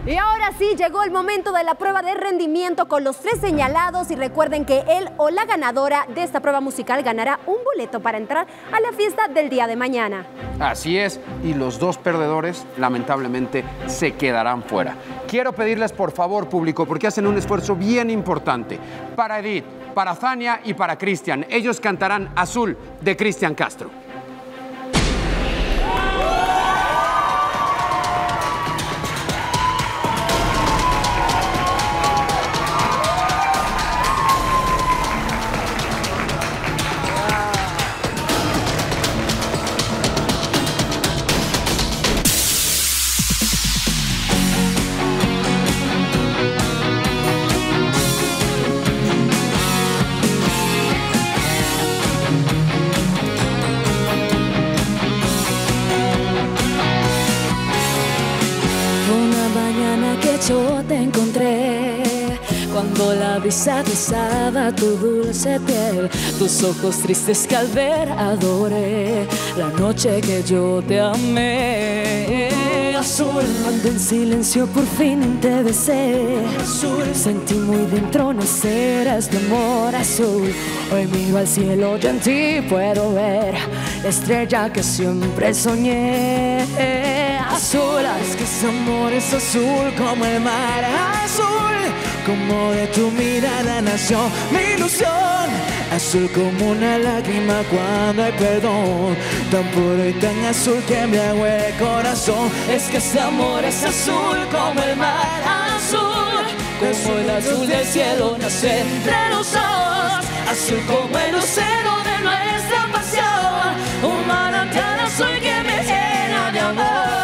Y ahora sí, llegó el momento de la prueba de rendimiento con los 3 señalados y recuerden que él o la ganadora de esta prueba musical ganará un boleto para entrar a la fiesta del día de mañana. Así es, y los 2 perdedores lamentablemente se quedarán fuera. Quiero pedirles por favor, público, porque hacen un esfuerzo bien importante, para Edith, para Zania y para Cristian. Ellos cantarán Azul de Cristian Castro. Yo te encontré cuando la brisa besaba tu dulce piel, tus ojos tristes que al ver adoré la noche que yo te amé. Azul, cuando en silencio por fin te besé, azul, sentí muy dentro nacer este amor azul. Hoy miro al cielo y en ti puedo ver la estrella que siempre soñé. Azul, es que ese amor es azul como el mar azul, como de tu mirada nació mi ilusión. Azul como una lágrima cuando hay perdón, tan puro y tan azul que embriagó el corazón. Es que este amor es azul como el mar azul, como el azul del cielo nace entre los dos. Azul como el lucero de nuestra pasión, un manantial azul que me llena de amor.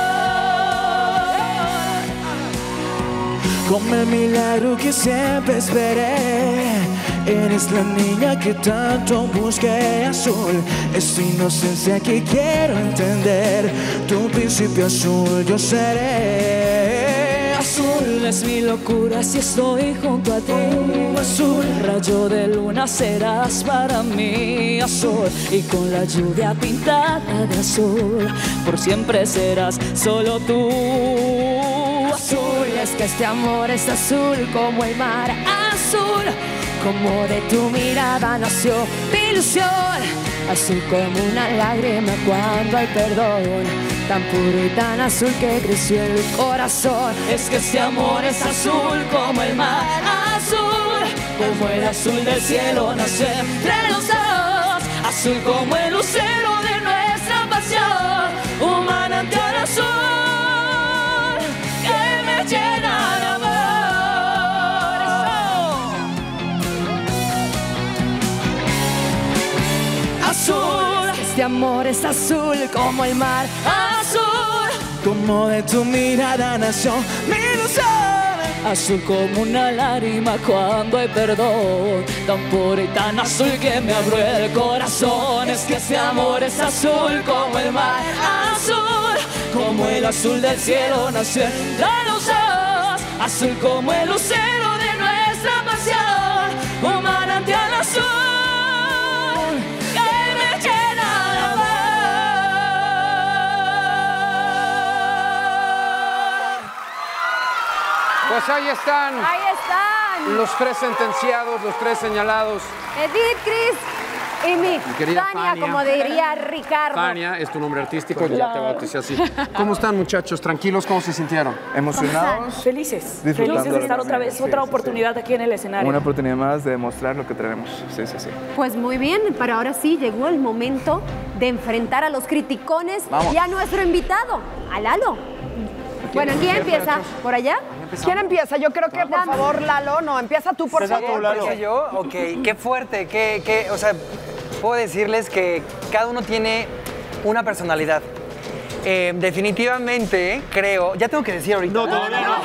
Como el milagro que siempre esperé, eres la niña que tanto busqué. Azul, es tu inocencia que quiero entender, tu principio azul yo seré. Azul, es mi locura si estoy junto a ti. Azul, rayo de luna serás para mí. Azul, y con la lluvia pintada de azul, por siempre serás solo tú. Azul, es que este amor es azul como el mar azul, como de tu mirada nació mi ilusión. Azul como una lágrima cuando hay perdón, tan puro y tan azul que creció el corazón. Es que este amor es azul como el mar azul, como el azul del cielo nace entre los dos. Azul como el lucero de nuestra pasión, un manantial azul que me llena de amor. Azul, este amor es azul como el mar azul, como de tu mirada nació mi ilusión. Azul como una lágrima cuando hay perdón, tan puro y tan azul que me abrió el corazón. Es que este amor es azul como el mar azul, como el azul del cielo nació entre los dos. Azul como el lucero de nuestra pasión, un manantial azul que me llena de amor. Pues ahí están. Ahí están. Los 3 sentenciados, los 3 señalados. Edith, Cris y mi querida Zania, Zania. como diría Ricardo. Zania es tu nombre artístico, ya te bauticé así. ¿Cómo están, muchachos? ¿Tranquilos? ¿Cómo se sintieron? Emocionados. Felices. Disfrutando Felices de estar la otra vez, sí, otra sí, oportunidad aquí en el escenario. Una oportunidad más de demostrar lo que tenemos. Sí, sí, sí. Pues muy bien, pero ahora sí llegó el momento de enfrentar a los criticones. Vamos. Y a nuestro invitado, a Lalo. Bueno, ¿quién empieza? ¿Por allá? ¿Quién empieza? Yo creo que, por favor, Lalo, no, empieza tú, por favor. ¿Empiezo yo? Ok, qué fuerte, o sea, puedo decirles que cada uno tiene una personalidad. Definitivamente creo, ya tengo que decir ahorita. No,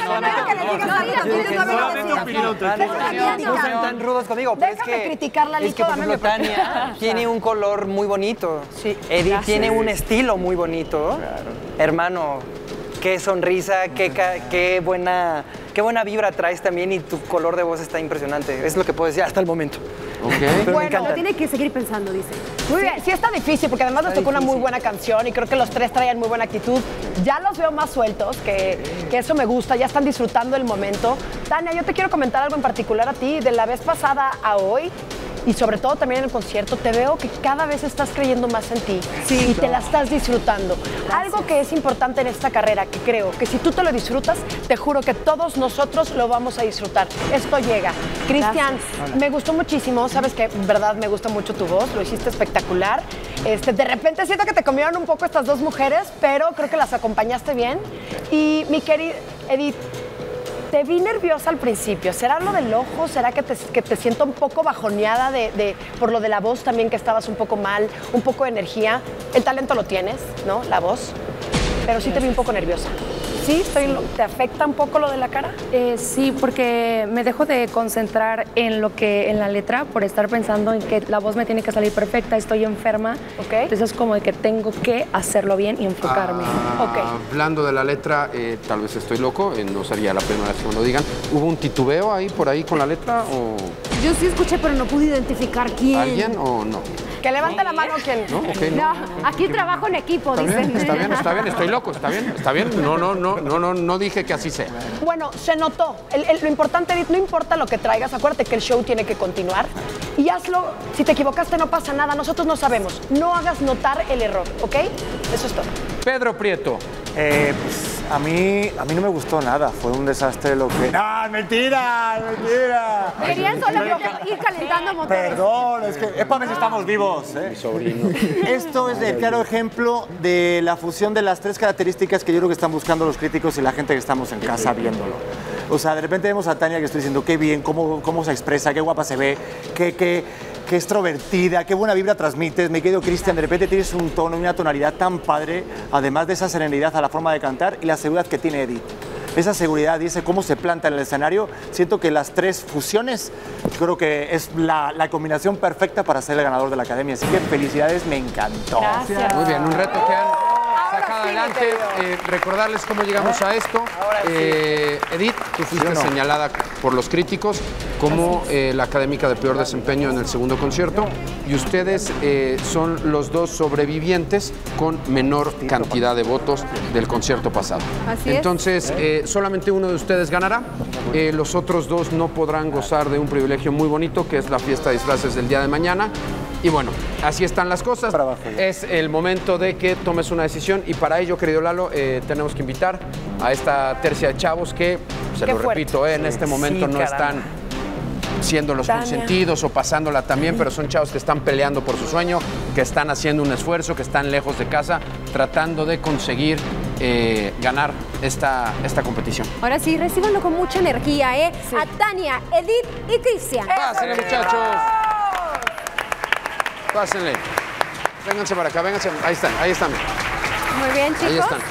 No sean tan rudos conmigo, pero es Déjame que, criticar, Lalito, es que por dame ejemplo, mi Tania tiene un color muy bonito. Sí. Edith tiene un estilo muy bonito. Hermano, qué sonrisa, qué buena vibra traes también y tu color de voz está impresionante. Es lo que puedo decir hasta el momento. Ok. Bueno, Lo tiene que seguir pensando, dice. muy bien. Sí está difícil, porque además les tocó una muy buena canción y creo que los tres traían muy buena actitud. Ya los veo más sueltos, que eso me gusta, ya están disfrutando el momento. Tania, yo te quiero comentar algo en particular a ti. De la vez pasada a hoy, y sobre todo también en el concierto, te veo que cada vez estás creyendo más en ti y te la estás disfrutando. Algo que es importante en esta carrera, que creo que si tú te lo disfrutas, te juro que todos nosotros lo vamos a disfrutar. Esto llega. Cristian, me gustó muchísimo, sabes que en verdad me gusta mucho tu voz, lo hiciste espectacular. De repente siento que te comieron un poco estas dos mujeres, pero creo que las acompañaste bien. Y mi querida Edith, te vi nerviosa al principio. ¿Será lo del ojo? ¿Será que te siento un poco bajoneada por lo de la voz también, que estabas un poco mal, un poco de energía? El talento lo tienes, ¿no? La voz. Pero sí te vi un poco nerviosa. ¿Sí? ¿Te afecta un poco lo de la cara? Sí, porque me dejo de concentrar en la letra por estar pensando en que la voz me tiene que salir perfecta, estoy enferma. Ok. Entonces es como de que tengo que hacerlo bien y enfocarme. Hablando de la letra, tal vez estoy loco, no sería la primera vez que me lo digan. ¿Hubo un titubeo ahí por ahí con la letra o Yo sí escuché, pero no pude identificar quién. alguien o no? Que levante la mano quien. ¿No? Ok, No, aquí trabajo en equipo, Está dicen. bien, está bien, estoy loco, está bien. No dije que así sea. Bueno, se notó. Lo importante, Edith, no importa lo que traigas, acuérdate que el show tiene que continuar. Y hazlo, si te equivocaste no pasa nada, nosotros no sabemos. No hagas notar el error, ¿ok? Eso es todo. Pedro Prieto. Pues a mí no me gustó nada, fue un desastre lo que... ¡No, mentira! Querían solo ir calentando motores. Perdón, es que épame si estamos vivos, ¿eh? Mi sobrino. Esto es el claro ejemplo de la fusión de las tres características que yo creo que están buscando los críticos y la gente que estamos en casa viéndolo. O sea, de repente vemos a Tania que estoy diciendo qué bien, cómo se expresa, qué guapa se ve, qué extrovertida, qué buena vibra transmites. Mi querido Cristian, de repente tienes un tono y una tonalidad tan padre, además de esa serenidad a la forma de cantar y la seguridad que tiene Edith. Esa seguridad y ese cómo se planta en el escenario, siento que las tres fusiones, yo creo que es la combinación perfecta para ser el ganador de la Academia. Así que felicidades, me encantó. Gracias. Muy bien, un reto que han sacado adelante. Recordarles cómo llegamos a esto. Edith, tú fuiste señalada por los críticos como la académica de peor desempeño en el segundo concierto y ustedes son los dos sobrevivientes con menor cantidad de votos del concierto pasado. Así es. Entonces, solamente uno de ustedes ganará. Los otros dos no podrán gozar de un privilegio muy bonito, que es la fiesta de disfraces del día de mañana. Y bueno, así están las cosas. Es el momento de que tomes una decisión y para ello, querido Lalo, tenemos que invitar a esta tercia de chavos que, repito, en este momento no están siendo los consentidos o pasándola también, pero son chavos que están peleando por su sueño, que están haciendo un esfuerzo, que están lejos de casa, tratando de conseguir ganar esta competición. Ahora sí, recíbanlo con mucha energía, ¿eh? Sí. A Tania, Edith y Cristian. Pásenle, muchachos. Pásenle. Vénganse para acá, vénganse. Ahí están. Muy bien, chicos. Ahí están.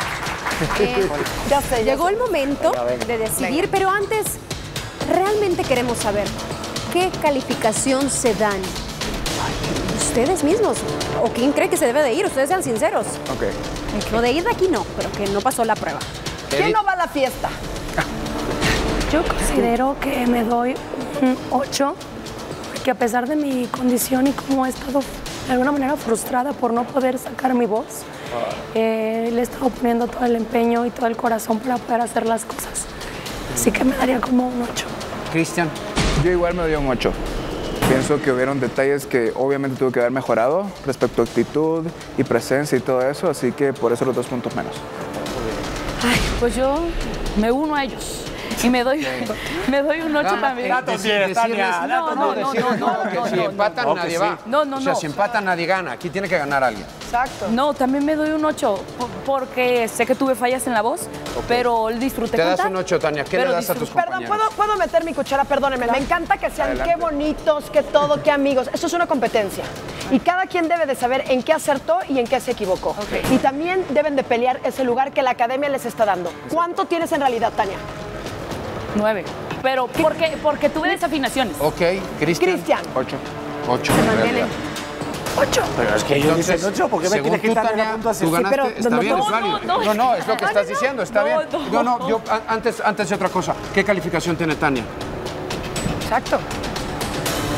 Ya sé. Llegó el momento de decidir, pero antes realmente queremos saber qué calificación se dan ustedes mismos o quién cree que se debe de ir. Ustedes sean sinceros. Ok. Lo de ir de aquí no, pero que no pasó la prueba. ¿Quién no va a la fiesta? Yo considero que me doy un 8, porque a pesar de mi condición y como he estado de alguna manera frustrada por no poder sacar mi voz, le he estado poniendo todo el empeño y todo el corazón para poder hacer las cosas. Así que me daría como un 8. Cristian. Yo igual me doy un 8. Pienso que hubieron detalles que obviamente tuve que haber mejorado respecto a actitud y presencia y todo eso, así que por eso los 2 puntos menos. Ay, pues yo me uno a ellos y me doy un 8 también. Datos 10, Tania, Que si empatan nadie va. No. O sea, si empatan nadie gana. Aquí tiene que ganar alguien. Exacto. No, también me doy un 8 porque sé que tuve fallas en la voz, pero disfruté Te das cantar. un 8, Tania. ¿Qué Pero le das a tus Perdón, compañeros? ¿puedo meter mi cuchara? Perdónenme. Me encanta que sean qué bonitos, qué todo, qué amigos. Esto es una competencia. Y cada quien debe de saber en qué acertó y en qué se equivocó. Y también deben de pelear ese lugar que la academia les está dando. ¿Cuánto tienes en realidad, Tania? 9. Pero porque tuve desafinaciones. Ok, Cristian. Cristian. 8. Se mantiene. 8. Pero es que yo dije 8, ¿por qué me según tienes que tú, quitar Tania, una puntuación? tú ganaste, pero está bien, no, es válido. no. Es lo que estás diciendo, está bien. Yo antes de otra cosa, ¿qué calificación tiene Tania? Exacto.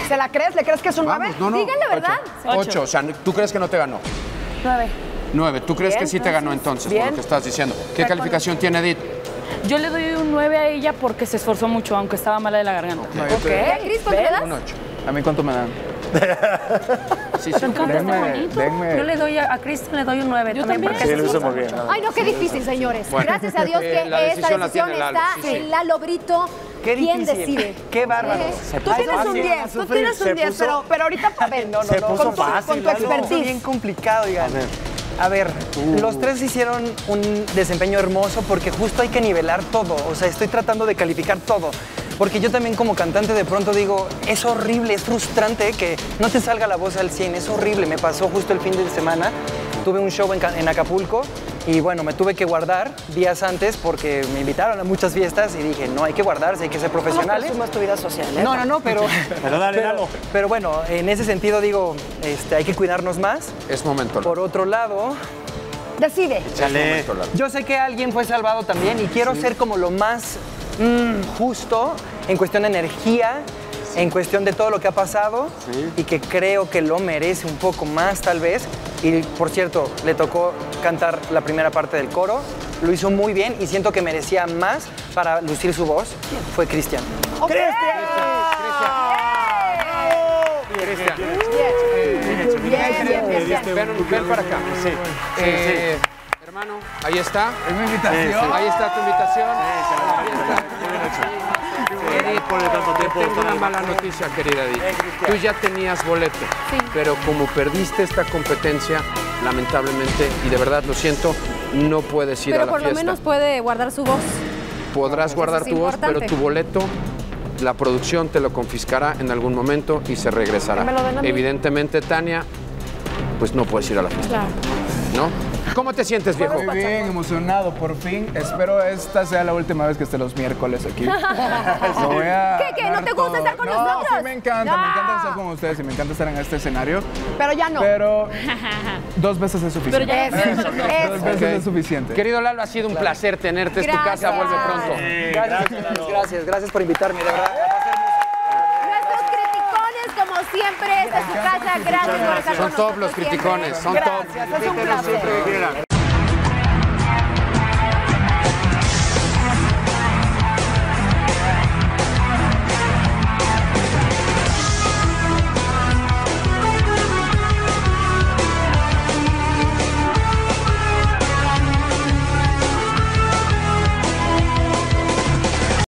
¿Se la crees? ¿Le crees que es un 9? Vamos, no, no. Digan la verdad. 8. O sea, ¿tú crees que no te ganó? 9. 9. ¿Tú crees Bien, que sí te ganó entonces, bien. por lo que estás diciendo? ¿Qué calificación tiene Edith? Yo le doy un 9 a ella porque se esforzó mucho, aunque estaba mala de la garganta. Ok. Cris, ¿cuánto le das? Un 8. ¿A mí cuánto me dan? Sí, sí. Yo le doy a Cristian le doy un 9. Yo también. también. Porque Sí, se lo hizo esforza muy bien. mucho. Ay, no, qué difícil, señores. Bueno, Gracias a Dios que la esta decisión la decisión tiene Lalo, está sí, sí. en Lalo Brito. Qué ¿Quién difícil. decide? Qué bárbaro. Tú tienes un 10, tú tienes un 10, pero ahorita, a ver, no, Se puso con tu fácil, Lalo. Fue expertise. bien complicado, digan. A ver, los tres hicieron un desempeño hermoso porque justo hay que nivelar todo. O sea, estoy tratando de calificar todo. Porque yo también como cantante de pronto digo, es horrible, es frustrante que no te salga la voz al 100, es horrible. Me pasó justo el fin de semana, tuve un show en Acapulco y bueno, me tuve que guardar días antes porque me invitaron a muchas fiestas y dije, no, hay que guardarse, hay que ser profesionales. No tu vida social, ¿eh? No, pero... Pero dale, Lalo. Pero bueno, en ese sentido digo, hay que cuidarnos más. Es momento. Por otro lado, Decide. Chale. yo sé que alguien fue salvado también y quiero ser como lo más justo en cuestión de energía, en cuestión de todo lo que ha pasado y que creo que lo merece un poco más tal vez. Y por cierto, le tocó cantar la primera parte del coro, lo hizo muy bien y siento que merecía más para lucir su voz. Fue Cristian. Cristian. Ven para acá. Hermano, ahí está. Es mi invitación. Ahí está tu invitación. Edith, tengo una mala noticia, querida Edith. Tú ya tenías boleto, pero como perdiste esta competencia, lamentablemente, y de verdad lo siento, no puedes ir a Pero la por fiesta. lo menos puede guardar su voz. Podrás guardar es tu voz, pero importante. tu boleto, la producción te lo confiscará en algún momento y se regresará. me lo den a mí. Evidentemente, Tania, pues no puedes ir a la fiesta. ¿No? ¿Cómo te sientes, viejo? Muy bien, emocionado, por fin. Espero esta sea la última vez que esté los miércoles aquí. Lo voy a ¿Qué? ¿No dar te gusta todo. estar con no, nosotros? Sí, me encanta estar con ustedes y me encanta estar en este escenario. Pero ya no. Pero 2 veces es suficiente. Pero ya Eso. 2 veces Ok. es suficiente. Querido Lalo, ha sido un placer tenerte. Es tu casa, Gracias. vuelve pronto. Gracias por invitarme, de verdad. Nuestros criticones, como siempre, esta es su casa. Gracias por estar con Son top nosotros los siempre. criticones, son top. Gracias, es un placer.